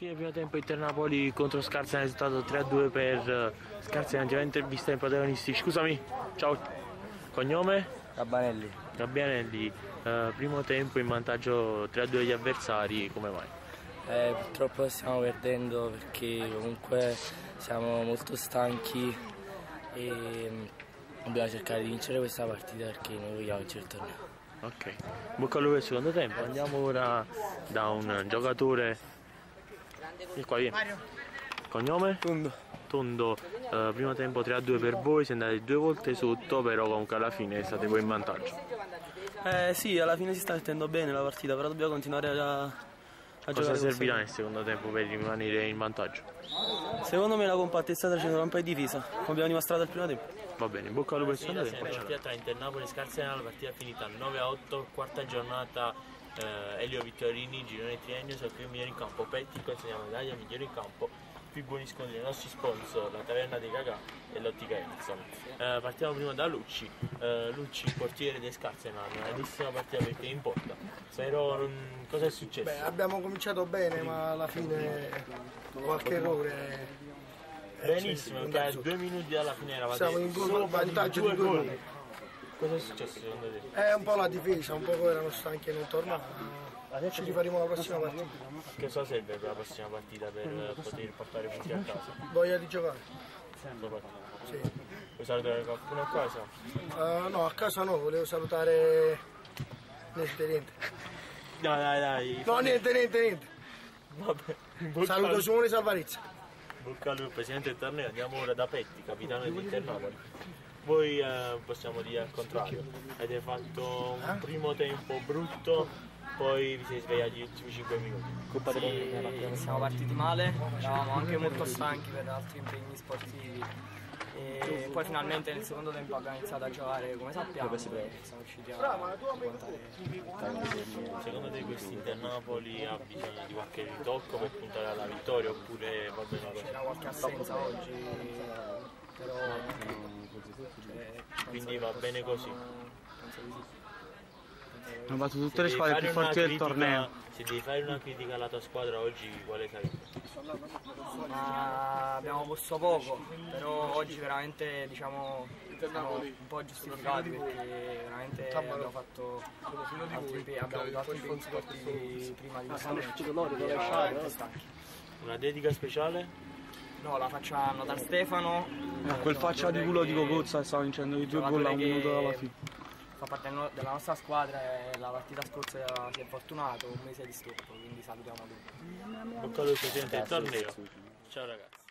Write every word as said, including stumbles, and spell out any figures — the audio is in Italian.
Fine del primo tempo Inter Napoli contro Scarsena, è risultato tre a due per Scarsena. Andiamo a intervistare i protagonisti. Scusami, ciao, cognome? Gabbanelli. Gabbianelli, eh, primo tempo in vantaggio tre a due agli avversari, come mai? Eh, purtroppo stiamo perdendo perché comunque siamo molto stanchi e dobbiamo cercare di vincere questa partita perché noi vogliamo vincere il torneo. Ok, bocca al lupo del secondo tempo. Andiamo ora da un giocatore. Vieni qua, vieni. Cognome? Tondo. Tondo, eh, primo tempo tre a due per voi, siete andati due volte sotto, però comunque alla fine state voi in vantaggio. Eh sì, alla fine si sta mettendo bene la partita, però dobbiamo continuare a, a Cosa giocare. Cosa servirà nel secondo tempo per rimanere in vantaggio? Secondo me la compattezza tra centrocampo e difesa, come abbiamo dimostrato al primo tempo. Va bene, bocca al lupo del secondo tempo. La partita tra Inter Napoli e Scarsena, la partita è finita nove a otto, quarta giornata, eh, Elio Vittorini, girone triennio, sono il migliore in campo, Petti consegna la medaglia migliore in campo, più buoni scontri dei nostri sponsor, la Taverna dei Cacà e l'Ottica Edison. Eh, partiamo prima da Lucci, eh, Lucci portiere di Scarsena, una grandissima partita perché in porta, però non... cosa è successo? Beh, abbiamo cominciato bene ma alla fine qualche errore. Benissimo, perché a due minuti dalla fine eravate Siamo in solo vantaggio due di due gol. gol. Cosa è successo secondo te? È un po' la difesa, un po' erano stanchi e non tornano. Ci rifaremo la prossima partita. Che cosa serve per la prossima partita per poter portare punti a casa? Voglia di giocare? Sì. Vuoi salutare qualcuno a casa? Uh, no, a casa no, volevo salutare niente, niente. No, dai, dai. No, niente, niente, niente. Vabbè. Saluto Simone Salvarizza. Bocca al lupo, presidente del torneo. Andiamo ora da Petti, capitano di Inter Napoli. Voi eh, possiamo dire al contrario, avete fatto un primo tempo brutto, poi vi siete svegliati gli ultimi cinque minuti. Sì, siamo partiti male, eravamo anche molto stanchi per altri impegni sportivi e poi finalmente nel secondo tempo abbiamo iniziato a giocare come sappiamo e siamo riusciti a puntare. Secondo te questo Inter Napoli ha bisogno di qualche ritocco per puntare alla vittoria oppure va bene così? C'era qualche assenza oggi, però cioè, quindi va bene così? Penso di sì. Hanno battuto tutte le squadre più forti del torneo. Se devi fare una critica alla tua squadra oggi, quale sarebbe? Ma abbiamo posto poco, però oggi veramente diciamo siamo un po' giustificati perché veramente abbiamo fatto altri impegni, abbiamo avuto altri impegni sportivi prima di questo match. Una dedica speciale? No, la facciamo da Stefano. Eh, quel faccia di culo di Cocozza stava vincendo i due gol a un minuto dalla fine. Fa parte della nostra squadra e la partita scorsa si è fortunato, un mese di stop, quindi salutiamo tutti. Bocca al lupo, presidente del torneo. Ciao ragazzi.